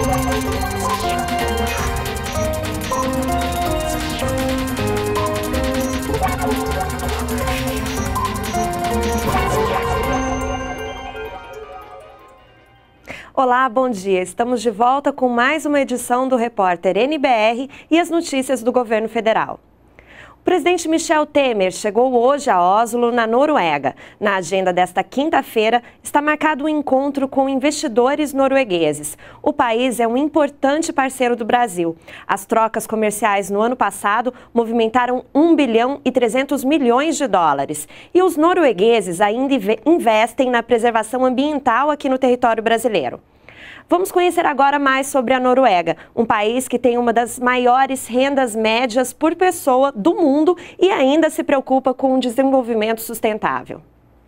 Olá, bom dia. Estamos de volta com mais uma edição do Repórter NBR e as notícias do governo federal. O presidente Michel Temer chegou hoje a Oslo, na Noruega. Na agenda desta quinta-feira está marcado um encontro com investidores noruegueses. O país é um importante parceiro do Brasil. As trocas comerciais no ano passado movimentaram 1 bilhão e 300 milhões de dólares. E os noruegueses ainda investem na preservação ambiental aqui no território brasileiro. Vamos conhecer agora mais sobre a Noruega, um país que tem uma das maiores rendas médias por pessoa do mundo e ainda se preocupa com o desenvolvimento sustentável.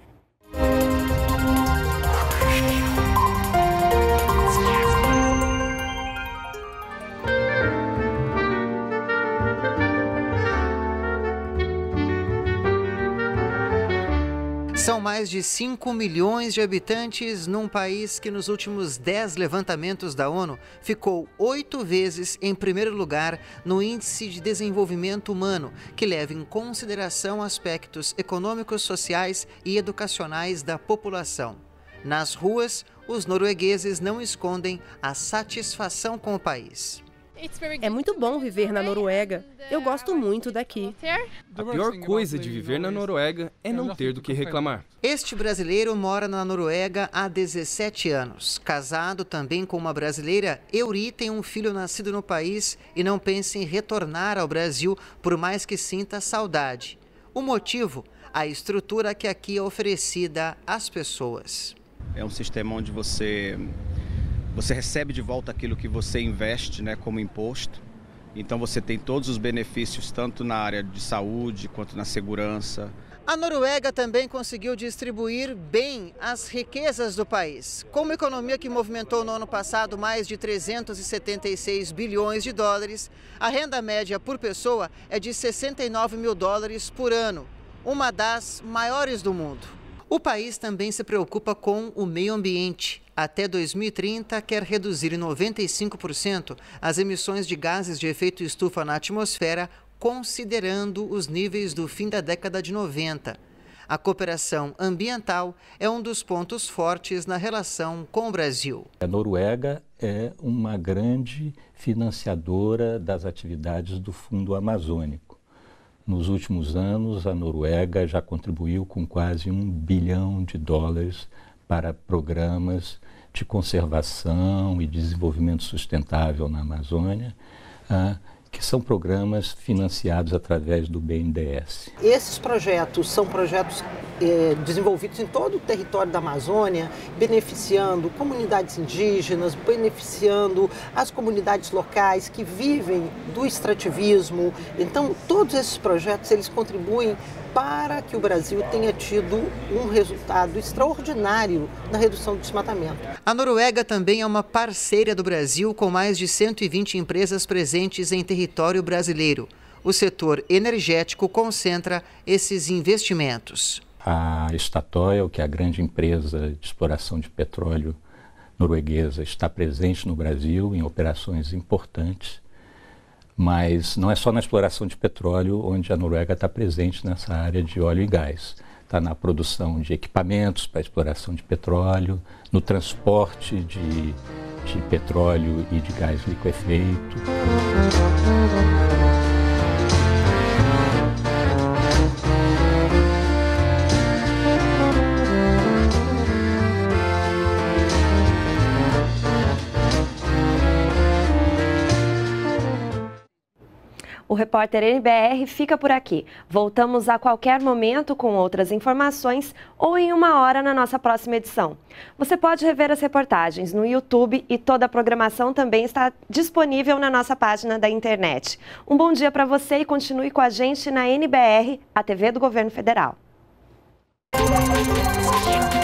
São mais de 5 milhões de habitantes num país que nos últimos 10 levantamentos da ONU ficou 8 vezes em primeiro lugar no Índice de Desenvolvimento Humano, que leva em consideração aspectos econômicos, sociais e educacionais da população. Nas ruas, os noruegueses não escondem a satisfação com o país. É muito bom viver na Noruega. Eu gosto muito daqui. A pior coisa de viver na Noruega é não ter do que reclamar. Este brasileiro mora na Noruega há 17 anos. Casado também com uma brasileira, Euri tem um filho nascido no país e não pensa em retornar ao Brasil, por mais que sinta saudade. O motivo? A estrutura que aqui é oferecida às pessoas. É um sistema onde você recebe de volta aquilo que você investe, né, como imposto. Então você tem todos os benefícios, tanto na área de saúde quanto na segurança. A Noruega também conseguiu distribuir bem as riquezas do país. Com uma economia que movimentou no ano passado mais de 376 bilhões de dólares, a renda média por pessoa é de 69 mil dólares por ano, uma das maiores do mundo. O país também se preocupa com o meio ambiente. Até 2030, quer reduzir em 95% as emissões de gases de efeito estufa na atmosfera, considerando os níveis do fim da década de 90. A cooperação ambiental é um dos pontos fortes na relação com o Brasil. A Noruega é uma grande financiadora das atividades do Fundo Amazônico. Nos últimos anos, a Noruega já contribuiu com quase 1 bilhão de dólares para programas de conservação e desenvolvimento sustentável na Amazônia, que são programas financiados através do BNDES. Esses projetos são projetos desenvolvidos em todo o território da Amazônia, beneficiando comunidades indígenas, beneficiando as comunidades locais que vivem do extrativismo. Então, todos esses projetos eles contribuem para que o Brasil tenha tido um resultado extraordinário na redução do desmatamento. A Noruega também é uma parceira do Brasil, com mais de 120 empresas presentes em território brasileiro. O setor energético concentra esses investimentos. A Statoil, que é a grande empresa de exploração de petróleo norueguesa, está presente no Brasil em operações importantes. Mas não é só na exploração de petróleo onde a Noruega está presente nessa área de óleo e gás. Está na produção de equipamentos para exploração de petróleo, no transporte de petróleo e de gás liquefeito. O Repórter NBR fica por aqui. Voltamos a qualquer momento com outras informações ou em 1 hora na nossa próxima edição. Você pode rever as reportagens no YouTube e toda a programação também está disponível na nossa página da internet. Um bom dia para você e continue com a gente na NBR, a TV do Governo Federal.